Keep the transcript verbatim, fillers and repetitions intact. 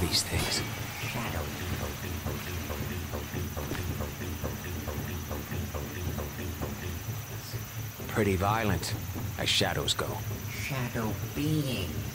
these things? Shadow. Pretty violent, as shadows go. Shadow beings.